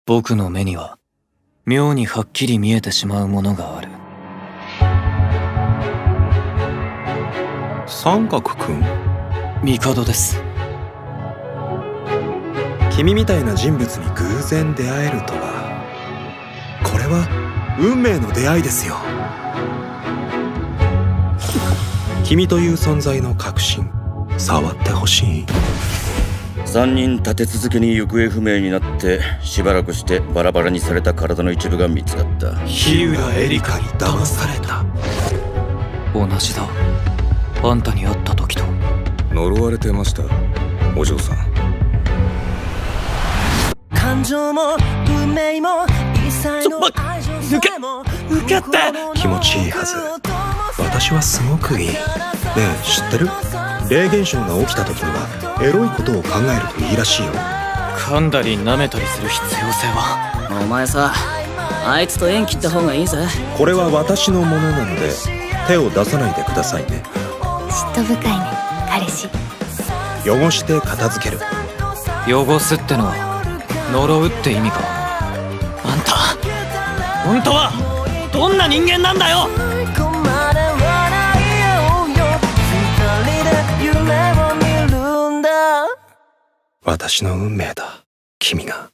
僕の目には妙にはっきり見えてしまうものがある。 三角くん？ 帝です。 君みたいな人物に偶然出会えるとは、これは運命の出会いですよ。君という存在の核心、触ってほしい。 3人立て続けに行方不明になって、しばらくしてバラバラにされた体の一部が見つかった。 日浦エリカに騙された。 同じだ。あんたに会った時と。 呪われてました、お嬢さん。 感情も運命も一切の愛情さえも抜けって気持ちいいはず。私はすごくいい。ねえ、知ってる？霊現象が起きた時にはエロいことを考えるといいらしいよ。 噛んだり舐めたりする必要性は。 お前さ、あいつと縁切った方がいいぜ。 これは私のものなので手を出さないでくださいね。 嫉妬深いね、彼氏。 汚して片付ける。 汚すってのは呪うって意味か。あんた本当はどんな人間なんだよ。 私の運命だ、君が。